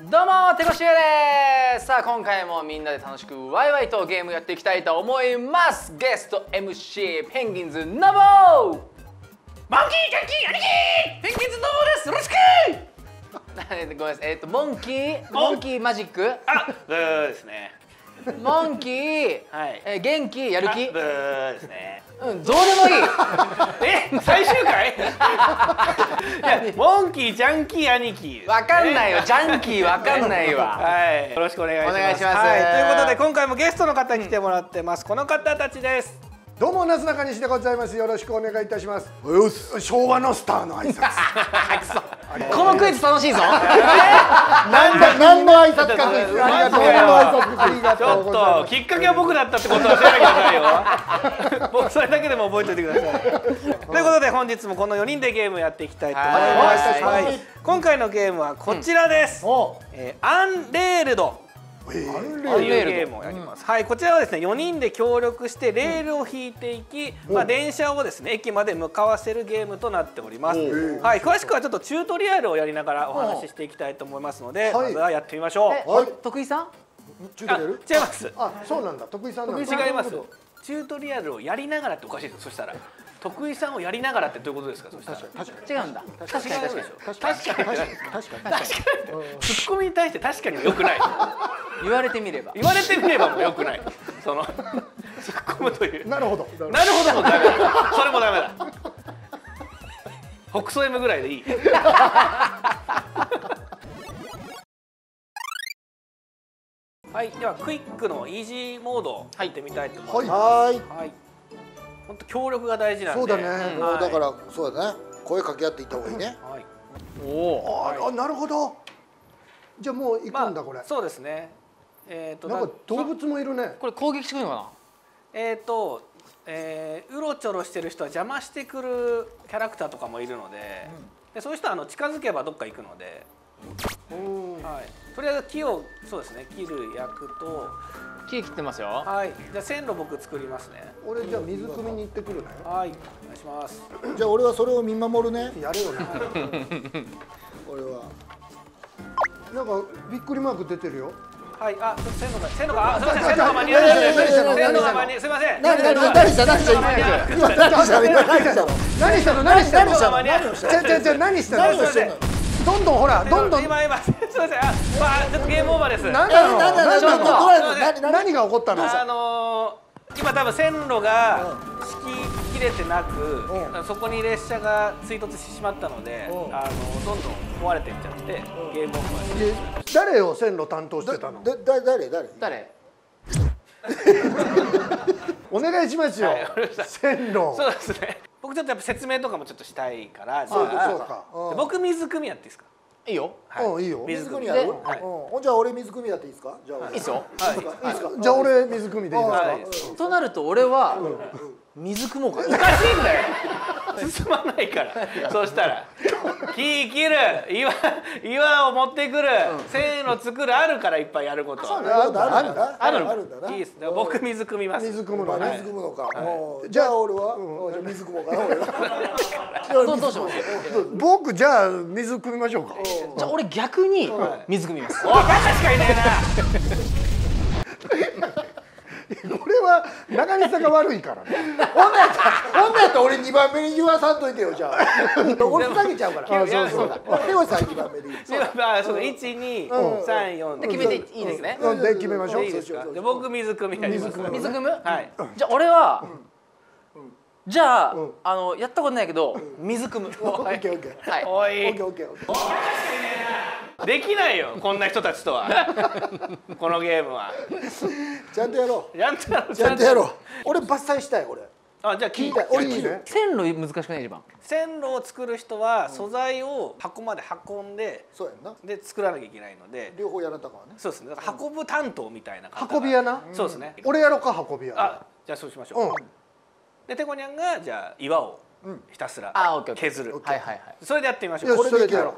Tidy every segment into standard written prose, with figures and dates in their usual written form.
どうもてこしゅうです。さあ今回もみんなで楽しくワイワイとゲームやっていきたいと思います。ゲスト MC ペンギンズノボー、モンキージャンキー兄貴、ペンギンズノボーです。よろしく。ごめんなさい。モンキーマジック。 ブーですね。 モンキー、 はい。 元気やる気。 ブーですね。 どうでもいい。 最終回？いや、モンキージャンキー兄貴。 わかんないよ。ジャンキーわかんないわ。 はい。よろしくお願いします。 お願いします。 はい。ということで今回もゲストの方に来てもらってます。この方たちです。 どうもなすなかにしでございます。よろしくお願いいたします。昭和のスターの挨拶。 このクイズ楽しいぞ。 何の挨拶かクイズ。ありがとう。ありがちょっとうございまときっかけは僕だったってことは知らなきゃないよ。僕それだけでも覚えておいてください。ということで本日もこの4人でゲームやっていきたいと思います。はい。今回のゲームはこちらです。アンレールド。というゲームをやります。はい、こちらはですね、4人で協力してレールを引いていき、電車をですね、駅まで向かわせるゲームとなっております。はい、詳しくはちょっとチュートリアルをやりながらお話ししていきたいと思いますので、まずはやってみましょう。 徳井さん？ チュートリアル？ 違います。 あ、そうなんだ。徳井さんなんだ。 違います。チュートリアルをやりながらっておかしいです。そしたら。徳井さんをやりながらってどういうことですか。そしたら違うんだ。確かに確かにツッコミに対して確かに良くない。 言われてみればも良くない。その突っ込むという。 なるほど。 なるほどもダメだ。それもダメだ。北総 M ぐらいでいい。はい、ではクイックのイージーモード入ってみたいと思います。はい。本当協力が大事なんで。 そうだね。 だからそうだね。声かけ合っていった方がいいね。 はい。 おお。 あ、なるほど。じゃあもう行くんだこれ。 そうですね。 なんか動物もいるね。 これ攻撃してくるのかうろちょろしてる人は邪魔してくるキャラクターとかもいるので、そういう人は近づけばどっか行くので、はい。とりあえず木をそうですね、切る役と。 木切ってますよ。 はい。じゃあ線路僕作りますね。 俺じゃあ水汲みに行ってくるね。 はい。お願いします。 じゃあ俺はそれを見守るね。 やれよな。 俺は。 なんかびっくりマーク出てるよ。 はい。あ、線路がすみません、線路が間に合わない。線路が間にすみません。 何した何した何したどんどんほらどんどん今すみません。ちょっとゲームオーバーです。 何が起こったの？ 今多分線路が敷き切れてなく、そこに列車が追突してしまったので、どんどん壊れていっちゃってゲームオーバーです。 誰を線路担当してたの？ 誰？ お願いしますよ。線路。 そうですね。僕ちょっとやっぱ説明とかもちょっとしたいから、 そうか。 僕水汲みやっていいですか？ いいよ。 いいよ。 水汲みやる？じゃあ俺水汲みやっていいですか？じゃあいいですよ。 じゃあ俺水汲みでいいですか？ となると俺は水汲もうか。 おかしいんだよ。進まないから。そしたら木切る、岩を持ってくる、線路作るあるからいっぱいやること。 あるんだな。 いいです。僕水汲みます。 水汲むのね。 水汲むのか。じゃあ俺はじゃあ水汲もうかな俺は。 どうします？ 僕じゃあ水汲みましょうか。 じゃあ俺逆に水汲みます。 おい、バカしかいねえな。 これは中西さんが悪いからね。 ほんなやったら俺2番目に言わさんといてよ。じゃあ俺下げちゃうから。そうだ。手をさ2番目でいい。 そう1、2、3、4 で決めていいですね。 で決めましょう。 いいですか。僕水汲みやります。 水汲む？ はい。 じゃあ俺はじゃあやったことないけど水汲む。 オッケーオッケー。 はい。 おい。 オッケーオッケー。 できないよ、こんな人たちとは。このゲームは。 ちゃんとやろう。 ちゃんとやろう。俺伐採したい俺。 あ、じゃあ聞いて。 俺いいね。 線路難しくない一番。 線路を作る人は素材を箱まで運んで、 そうやんな。 で作らなきゃいけないので。 両方やらなたからね。 そうですね。だから運ぶ担当みたいな感じ。 運び屋な。 そうですね。 俺やろうか運び屋。 あ、じゃあそうしましょう。でてこにゃんがじゃあ岩をひたすら削る。 はいはいはい。 それでやってみましょう。 これでやろう。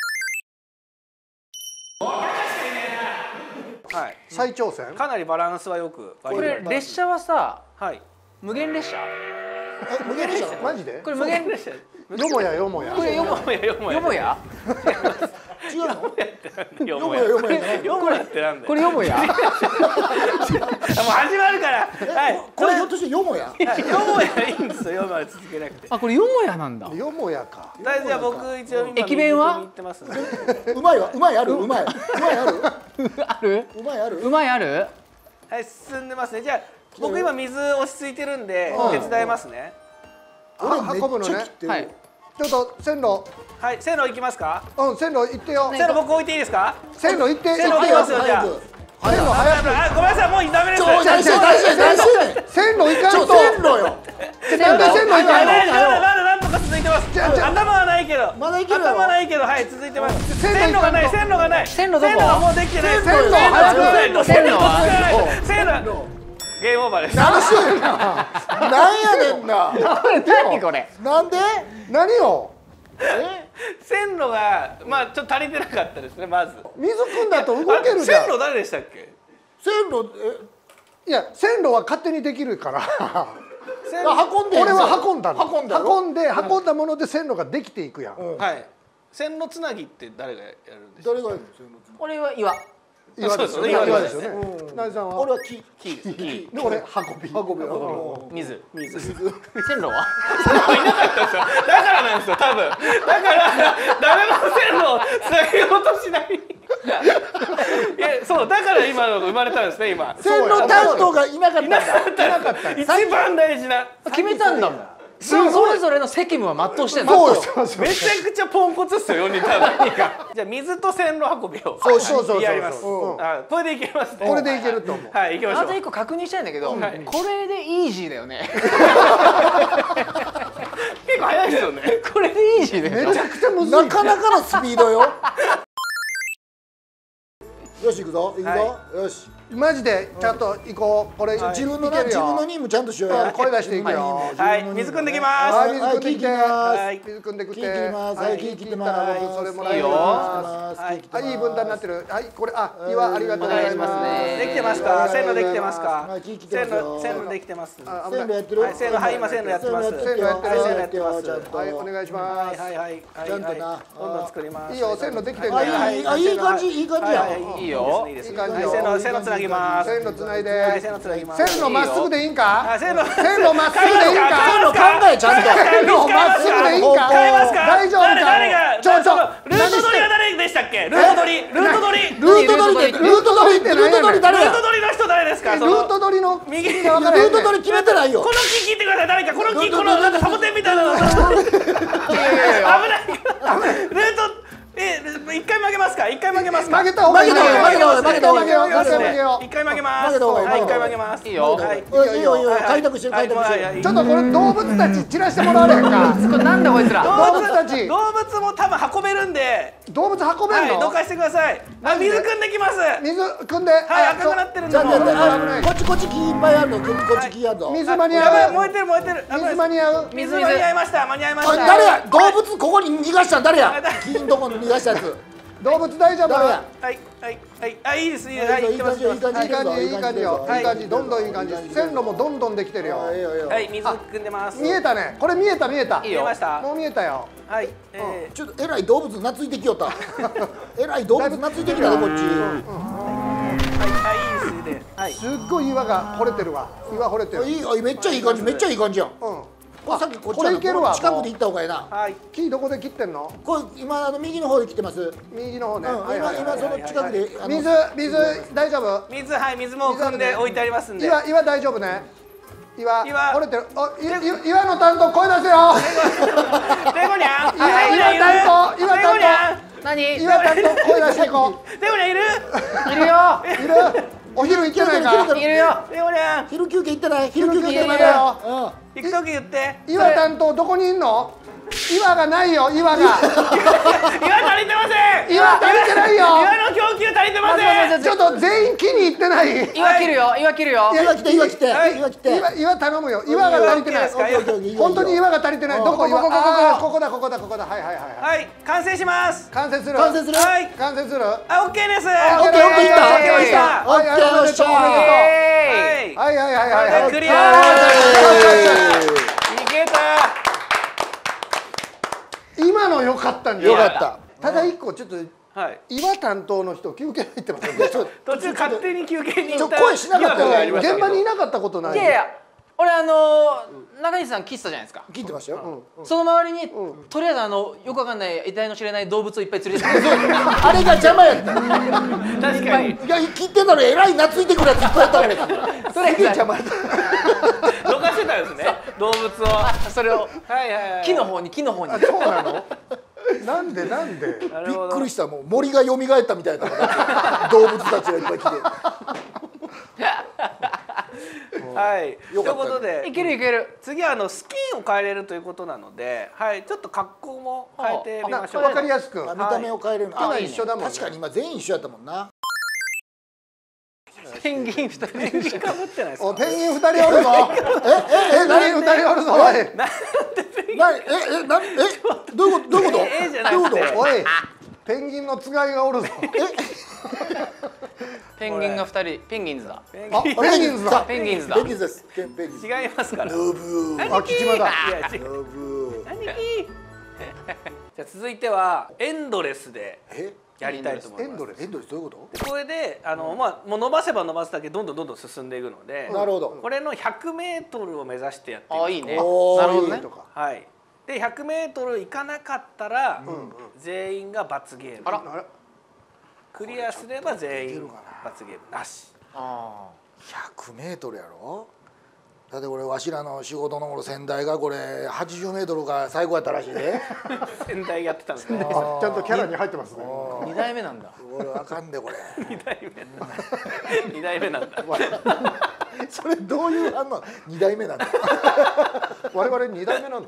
はい。 再挑戦。 かなりバランスはよく。 これ列車はさ、無限列車？ 無限列車マジで？ これ無限列車。 よもやよもや。 これよもや？ 違うの？ よもやよもやってなんだよ。 これよもや。 もう始まるから。はい。 これひょっとしてよもや。 よもやいいんですよ。よもや続けなくて。 あ、これよもやなんだ。 よもやか。 じゃあ僕一応今駅弁は言ってますね。 うまいわ、うまいある、うまい。うまいある。 ある？ うまいある。 うまいある？ はい、進んでますね。じゃあ僕今水落ち着いてるんで手伝いますね。 俺運ぶのね。 はい。 ちょっと線路。 はい、線路行きますか？ うん、線路行ってよ。 線路僕置いていいですか？ 線路行って。 線路置きますよじゃあ。 線路早く。 あ、ごめんなさい、もうダメです。 線路行かんと。 線路よ。 なんで線路行かんの？ なんとか続いてます。頭はないけど。 まだいける。 頭はないけど、はい、続いてます。 線路がない、線路がない。 線路どこ？ 線路がもうできてない。 線路早く。 線路。ゲームオーバーです。 何してんの？なんやねんな。 何これ？ なんで？ 何よ？ 線路がまあちょっと足りてなかったですね、まず。 水汲んだと動けるじゃん。 線路誰でしたっけ？ 線路いや、線路は勝手にできるから。 運んで。 俺は運んだの。 運んだ。 運んだもので線路ができていくやん。 はい。線路つなぎって誰がやるんですか？ 誰がやるの？ 俺は岩。 岩ですよね。岩ですよね。なぎさんは。 俺は木。 で、俺運び。 水。線路は？ いなかったですよ。だからなんですよ、多分。だから誰も線路をつなげようとしない。そう、だから今のが生まれたんですね、今。 線路担当がいなかったんだ。 一番大事な。 決めたんだもん。それぞれの責務は全うしてんの。 めちゃくちゃポンコツっすよ、4人多分。じゃあ水と線路運びをやります。これでいけますね。 これでいけると思う。 はい、いきましょう。 あと一個確認したいんだけど、これでイージーだよね。 結構早いですよね。 これでイージーだよ。 めちゃくちゃむずい。 なかなかのスピードよ。よし行くぞ行くぞ。よし。 マジでちゃんと行こう。これ自分の任務ちゃんとしようよ。 声出していくよ。 はい、水汲んできます。 はい、水汲んできて。 はい水汲んできて。 はい、木切ってます。 それもらいいよ。 はい、いい分担になってる。はい、これ岩ありがとうございますね。 できてますか？線路できてますか？線路できてます。 線路やってる？ 線路、はい、今線路やってます。 線路やってる。 線路やってます。 はい、お願いします。 はいちゃんとな。どんどん作ります。 いいよ、線路できてる。 いい感じいい感じや。 いいよ。 いい感じ。 線路つなぎます。 線路つないで。 線路つなぎます。 線路まっすぐでいいんか？ 線路まっすぐでいいんか？ 線路考えちゃんと。 線路まっすぐでいいんか？大丈夫か？ 誰がルート取りは誰でしたっけ？ルート取りの人誰ですか？ ルート取りの右ルート取り決めてないよ。 この木切ってください。誰かこの木、このなんかサボテンみたいなの。危ない。ルート一回曲げますか？一回曲げますか？ 曲げた方がいいよ。 一回曲げます。はい、一回曲げます。いいよ。 いいよ。開拓してる。 ちょっとこれ動物たち散らしてもらわれへんか。 なんだこいつら。 動物たち。 動物も多分運べるんで。 動物運べるの？ どかしてください。水汲んできます。 水汲んで。 はい、赤くなってるんで。 こっち木いっぱいあるの。こっち木あるの。 水間に合う。 燃えてる。 水間に合う。 水間に合いました。 誰や？動物ここに逃がしたん誰や？木のとこに逃がしたやつ。 動物大丈夫？ はいいいです。いい感じよ。いい感じ。どんどんいい感じ。線路もどんどんできてるよ。 はい、水汲んでます。 見えたね。これ見えた。 見えました。 もう見えたよ。 はい。 ちょっとえらい動物懐いてきよった。えらい動物懐いてきたねこっち。 はい、いいですね。 すっごい岩が掘れてるわ。岩掘れてる。 めっちゃいい感じやん。さっきこっち近くで行った方がいいな。 木どこで切ってんの？ これ今右の方で切ってます。 右の方ね。 今その近くで。 水大丈夫？ 水も汲んで置いてありますんで。 岩大丈夫ね。岩掘れてる。岩の担当声出せよ。 レゴニャン。 岩担当。 何？ 岩担当声出していこう。 レゴニャンいる？ いるよ。 お昼行ってないか？ いるよ。 レゴニャン。 昼休憩行ってない？昼休憩行ってないよ。行くとき言って。 岩担当どこにいんの？岩がないよ。岩が。 岩足りてません。 岩足りてないよ。 岩の供給足りてません。 ちょっと全員木に行ってない。 岩切るよ。岩切って。 岩頼むよ。岩が足りてない。本当に岩が足りてない。どこ？ここだ。 はい、完成します。 完成する。 はい。 完成する。 あ、オッケーです。 オッケーいった。 オッケーよっしゃー。 はい。 クリア。いけた。 今の良かったんだよ。 よかった。 ただ一個ちょっとはい岩担当の人休憩入ってますよね。 途中勝手に休憩に行った声しなかったよ疑惑がありました現けど場にいなかったことない。 いやいや俺中西さん喫茶じゃないですか。 聞いてましたよ。 その周りにとりあえずよくわかんない得体の知れない動物をいっぱい連れてきてあれが邪魔やった。 確かにいや聞いてたらえらい懐いてくるやついっぱいやったから。 それ邪魔やった。 どかしてたんですね動物を。 それをはいはいはい。 木の方にそうなの？なんでなんで？ びっなるほどくりしたもう森が蘇ったみたいな動物たちがいっぱい来て。 はい。ということでいけるいける。 次はスキンを変えれるということなので、はいちょっと格好も変えてみましょう。 わかりやすく。 見た目を変えれるの。 去年一緒だもんね。 確かに今全員一緒やったもんな。 ペンギン2人ペンギンかぶってないですか。 おペンギン2人おるぞ。ペンギン2人おるぞ。おいどういうこと？ じゃなくておいペンギンのつがいがおるぞ。 ペンギンが2人ペンギンズだ。 あペンギンズだ。 ペンギンズだ。 ペンギンズです。ペンギンズ。 違いますから。 ノブー。 あ吉間だ。 いや違う。 ノブー。 兄貴。じゃあ続いてはエンドレスでやりたいと思います。 エンドレス。 エンドレスどういうここれでもう伸ばせば伸ばすだけどんどん進んでいくので、 と？なるほど。 これの100メートルを目指してやっていく。 あいいね。なるおーほどね。 はい。で100メートル行かなかったら全員が罰ゲーム。 あら。 クリアすれば全員罰ゲームなし。 あ 100メートルやろ。だって俺わしらの仕事の頃先代がこれ80メートルが最後やったらしいで。 先代やってたんですね。 ちゃんとキャラに入ってますね。 あ。2代目なんだ。 俺あかんでこれ。 2代目。2代目なんだ。 それどういう反応？2代目なんだ。 我々2代目なんだ。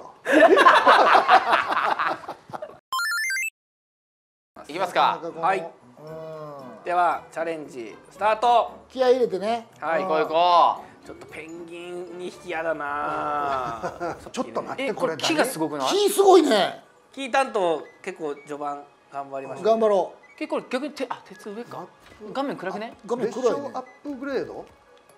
いきますか。 はい。ではチャレンジスタート。 気合い入れてね。 はい行こう行こちょっとペンギン2匹やだな。 ちょっと待う。 ってこれ木がすごくない？ 火すごいね。 キー担当結構序盤頑張りました。 頑張ろ結構逆に鉄上か。画面暗くね。 う。画面列暗いね。 車アップグレード。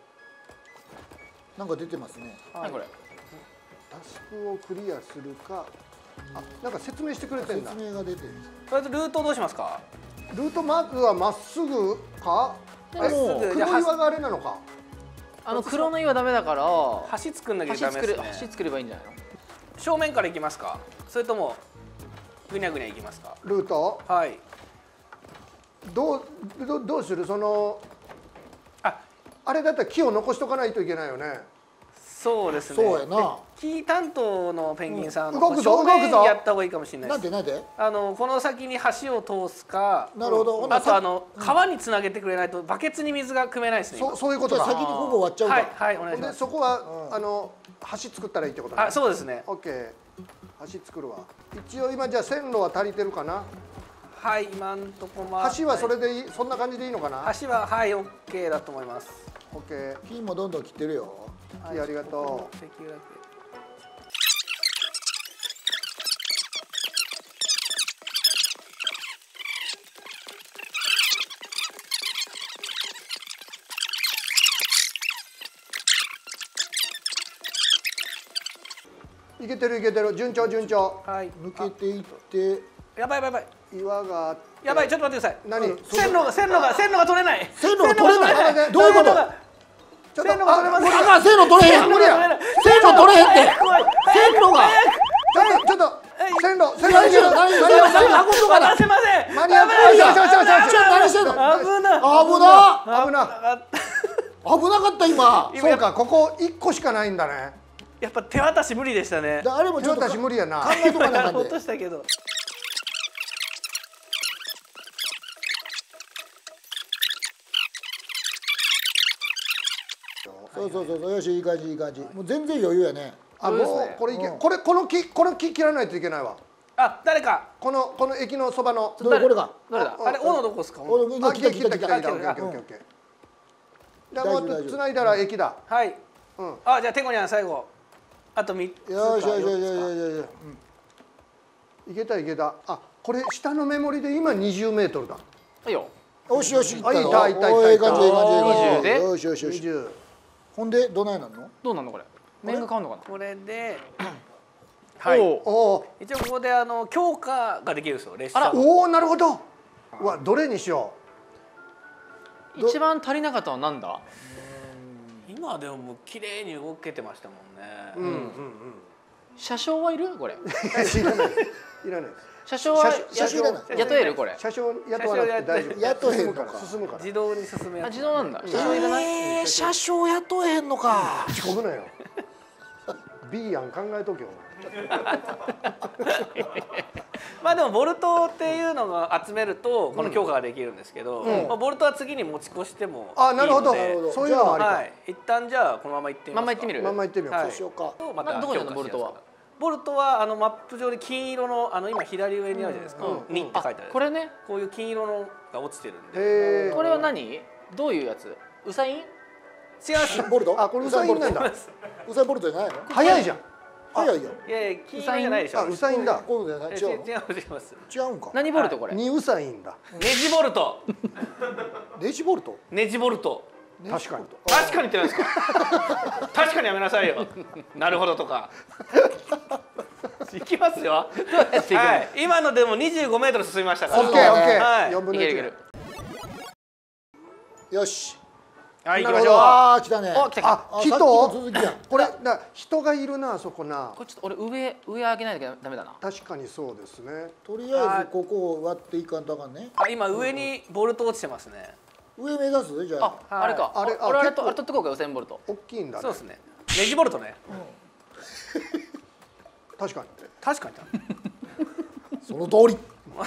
なんか出てますね。 何これ。 タスクをクリアするか。あなんか説明してくれてんだ。 説明が出てる。 とりあえずルートどうしますか。 ルートまずはまっすぐか。 まっすぐ黒岩があれなのか。 黒の岩ダメだから橋作んなきゃダメですね。 橋作ればいいんじゃないの？ 正面から行きますか。それともぐにゃぐにゃ行きますか。 ルート。 はい。 どうするその。あれだったら木を残しとかないといけないよね。 そうですね。 そうやな。 キー担当のペンギンさん、 動くぞ正面動くぞやった方がいいかもしれないです。 なんで。 この先に橋を通すか。 なるほど。 あと川につなげてくれないとバケツに水が汲めないですね。今そういうことだ。 じゃあ先にここ終わっちゃうか。 はいはいお願いしでます。 そこは橋作ったらいいってことね。 あそうですね。 オッケー。橋作るわ。一応今じゃあ線路は足りてるかな。 はい今んとこま橋はそれでいい、そんな感じでいいのかな。 橋ははいオッケーだと思います。 オッケー。 火もどんどん切ってるよ。 ありがとできるだけ。 いけてるいけてる順調順調。 はい。 抜けていってやばいやばいやばい。 岩があって。 やばいちょっと待ってください。 何？ 線路が取れない。 線路が取れない。どういうこと？ ちょっと線路が取れません。 あかん線路取れへん。 線路が取れない。 線路取れへんって。線路が。 ちょっと線路何してんの？何してんの？何運ぶのかな？ 渡せません。 間に合ってちょ何してんの？ 危ない。 危な。 危な。 危なかった今。 そうかここ1個しかないんだね。 やっぱ手渡し無理でしたね。 あれもちょっと私無理やな。 考えとかなあかんでやろうと。したけど。 そうよしいい感じいい感じ。もう全然余裕やね。 あもうこれいけこれこの木切らないといけないわ。 あ誰か。 この駅のそばの。 どれこれか。 どれだ。あれ大野どこですか。 あ来た。オッケーオッケーオッケー。じゃあもう繋いだら駅だ。 はい。あじゃあテコニャン最後。あと3つか。 よし。 いけたいけた。あこれ下のメモリで今20メートルだ。 いいよ。 よし。 あいた。 いい感じ。 20でよし。 20。 ほんでどないなんの？ どうなんのこれ。面が変わるのかな。 これで。はい。 おお。 一応ここで強化ができるんですよ列車の。 おおなるほど。 うわ、どれにしよ一番足りなかったのはなんだ？ 今でももう綺麗に動けてましたもんね。 う。うんうん車掌はいるこれ？ うん。いらないです。いらないです。 車掌は車掌いらない雇えるこれ？ 車掌雇わなくて大丈夫。 雇えへんのか進むから。 自動に進めやあ、 つ。 自動なんだ。車掌いらない？ 車掌雇えへんのか。 遅刻なよ。B 案考えとけよ。 まあでもボルトっていうのが集めるとこの強化ができるんですけど、まあボルトは次に持ち越してもいいので。 あ、なるほど。 なるほどそういうのもありか。 はい。一旦じゃあこのまま行ってみますか。 まんま行ってみる？ まんま行ってみよう。 はいそうそうしようか。 またどこにあるの強化しやすくなるボルトは？ ボルトはマップ上に金色の今左上にあるじゃないですか。2って書いてある。 これね。 こういう金色のが落ちてるんで。 へえ。 これは何？どういうやつ？ウサイン？ 違います。 ボルト？ あ、これウサインなんだ。 ウサインボルトじゃないの？ 早いじゃん。 早いよ。 いやいや金色じゃないでしょ。 あ、ウサインだ。 こういうのじゃない？違うの？ 違います。 違うんか。 何ボルトこれ？ ニウサインだ。 ネジボルト。 ネジボルト？ ネジボルト。 確かに。 確かにってなんですか。確かにやめなさいよ。なるほどとか。いきますよ。はい。今のでも25メートル進みましたから。 オッケーオッケー。 はい 4分の1。 よし。 はい行きましょう。 ああ来たね。 お、来た来た。 あ、 さっきの人？ 続きやん。 これ人がいるな、そこなこ。れちょっと俺上上げないとダメだな。 確かにそうですね。 とりあえずここを割っていかんとあかんね。 あ今上にボルト落ちてますね。 上目指す？じゃあ、 あ。 あれか。 あれ俺あれ結構取ってこうかウサインボルト。 大きいんだね。 そうですね。ネジボルトね。 確かに。 確かに。 その通り。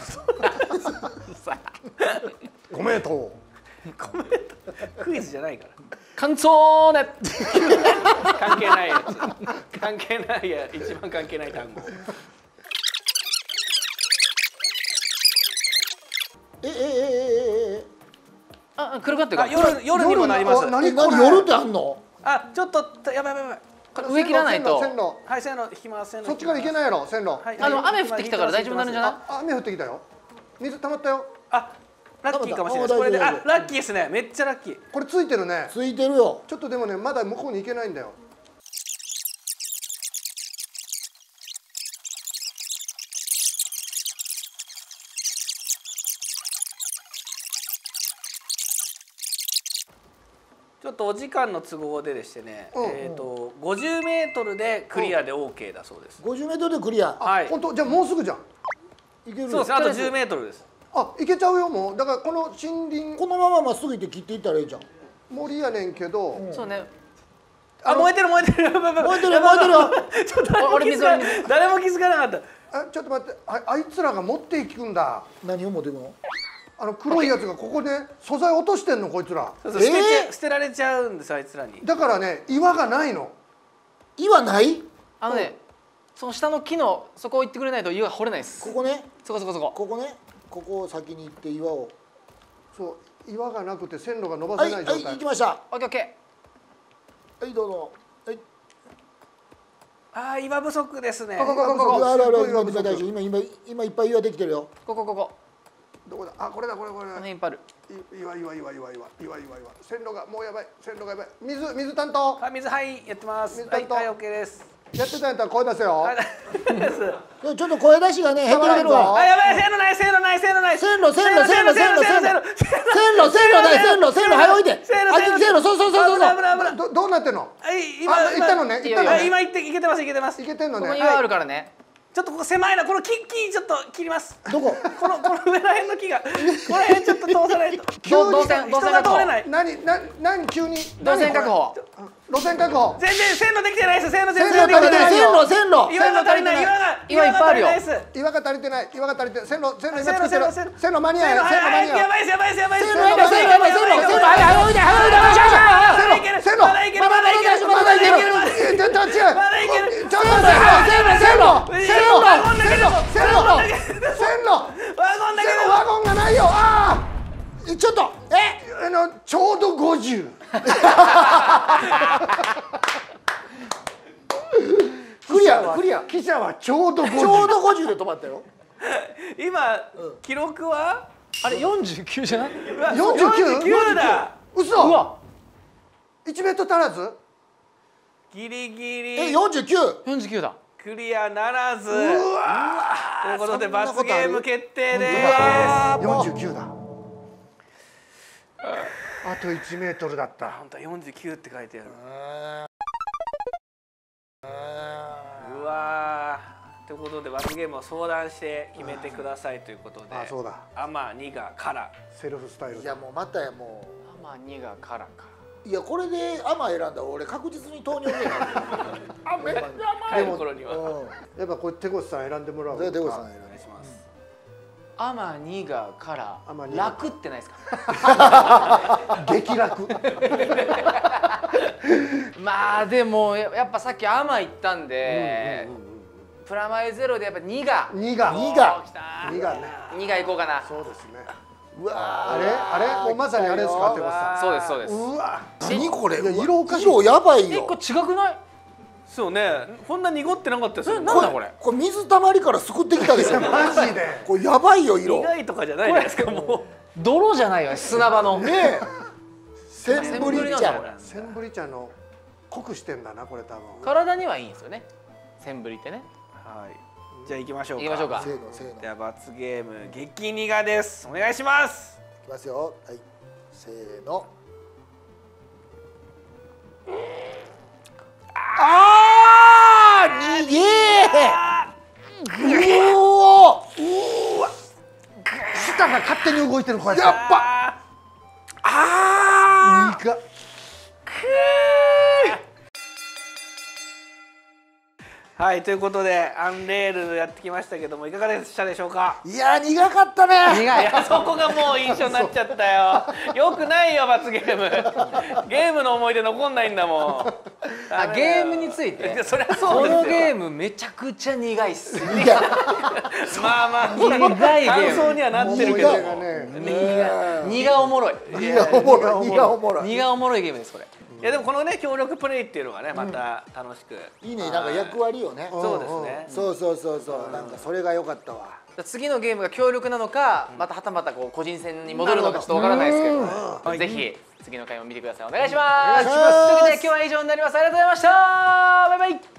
ご名答。 クイズじゃないから。 カンツォーネ。 関係ないやつ。関係ないや一番関係ない単語。 あ、黒くなってるあか。 夜にもなります。 何これ？ 何夜ってあんの？ あちょっとやばいやばいやばい。 これ上切らないと。 線路。 はい線路引きます線路。 そっちから行けないやろ、線路。 はいあの雨降ってきたから大丈夫になるんじゃない？ あ、雨降ってきたよ。水溜まったよ。 あラッキーかもしれないです。これでラッキーですね。めっちゃラッキー。 これついてるね。 ついてるよ。 ちょっとでもね、まだ向こうに行けないんだよ。 ちょっとお時間の都合ででしてね、 うん 50メートルでクリアで OK だそうです。 50メートルでクリア。 はい。 本当、じゃあもうすぐじゃん。 いけるよそうです。。あと10メートルです。 あ、行けちゃうよもう。だからこの森林このまままっすぐ行って切っていったらいいじゃん。 森やねんけど、 そうね。 あ燃えてる燃えてる。やばいやばい燃えてるよ燃えてるよ。 ちょっと誰も気づかない誰も気づかなかった。 あ、ちょっと待って、あいつらが持っていくんだ。 何を持っていくの？ あの黒いやつがここで素材落としてんのこいつら。 そうそう捨てられちゃうんですあいつらに。 だからね、岩がないの。 岩ない？ あのね、その下の木のそこを行ってくれないと岩が掘れないですこ。こね。 そこそこそこ。 ここね。ここを先に行って岩を。 そう、岩がなくて線路が伸ばはいはいせない状態。 行きました。 オッケーオッケはいどうぞ。はい。 ああ岩不足ですね。 こここあるあるすごい岩不足今大丈夫。今いっぱい岩できてるよ。 ー。ここ。 どこだ？あ、これだこれ。 この辺いっぱいある。 岩。線路がもうやばい。線路がやばい。水担当。 はい水はいやってます。 水担当はいはい OK です。 やってたんやったら声出せよ。 はいです。 ちょっと声出しがね減ってきてるわ。 あやばい線路ない線路ない線路ない。 線路早おいで。 線路あっち線路そう。 危ない。 どうなってんの？ はいあ、行ったのね。行ったのね。 今行っていけてますいけてます。 行けてんのね。 ここに岩あるからね。 ちょっとここ狭いなこの木ちょっと切ります。 どこ？ この上ら辺の木がこの辺ちょっと通さないと。 動線人が通れない。 何急に？ 動線確保。 路線確保。 全然線路できてないです。線路線路足りない。線路。 岩が足りない岩いっぱいあるよ。 岩が足りてない。線路今線路作ってる。線路間に合う。 やばいですやばいですやばいです。 線路早おいで。 線路。 まだいけるまだいけるまだいける。 ちょっと違う。 まだいける。 ちょっと待って。線路。 ワゴンだけどワゴンがないよ。あちょっとちょうど50。 クリア。 記者はちょうど50。 ちょうど50で止まったよ。 今記録はあれ49じゃない？ 49 だ。 嘘。 うわ。 1メートル足らず。 ギリギリ。 49。 49だ。 クリアならず。ということで罰ゲーム決定です。 49だ。あと1メートルだった。 本当は49って書いてある。うわー。ということで罰ゲームを相談して決めてくださいということで。 あ、そうだ。 アマ2がカラ。 セルフスタイル。 いやもうまたやもアマ2がカラか。 ういやこれでアマ選んだら俺確実に糖尿病になる。あめっちゃ帰る頃には。 やっぱこれ手越さん選んでもらう。 で出越さんお願いします。 アマ2がカラ。楽ってないですか。 激楽。 まあでもやっぱさっきアマ言ったんで、プラマイゼロでやっぱ2が。 2がね。2がいこうかな。 そうですね。 うわあれもうまさにあれですか手越さん。 そうですそうです。 うわ。 何これ。 色おかしい。 色やばいよ。 これ違くない？ そうね。こんな濁ってなかったですよ。 なんだこれ。 これ水たまりからすくってきたでしょ。 マジで。 これやばいよ色。 苦いとかじゃないじゃないですかもう。 泥じゃないよね、砂場の。 ねえ。センブリ茶。 センブリ茶の濃くしてんだなこれ多分。 体にはいいんですよね。センブリってね。 はい。じゃあ行きましょうか。 行きましょうか。 せーのせーの。 では罰ゲーム激苦です。お願いします。 いきますよ。はい。せーの。ああ、逃げー。うお。 舌が勝手に動いてるこれ。 やっぱ。ああ。 苦っ。 はいということでアンレールやってきましたけどもいかがでしたでしょうか。 いや苦かったね。 いやそこがもう印象になっちゃったよ。よくないよ罰ゲーム。ゲームの思い出残んないんだもん。 あ、ゲームについて。 そりゃそうですよ。 このゲームめちゃくちゃ苦いっす。 いやまあまあ苦いゲーム。 感想にはなってるけど。 荷がおもろい。 荷がおもろい。荷がおもろい。 荷がおもろいゲームですこれ。 いやでもこのね協力プレイっていうのがねまた楽しく。 いいねなんか役割をね。 そうですね。 そうなんかそれが良かったわ。 次のゲームが協力なのか、またはたまたこう個人戦に戻るのかちょっとわからないですけど、ぜひ次の回も見てください。お願いします。ということで今日は以上になります。ありがとうございました。バイバイ。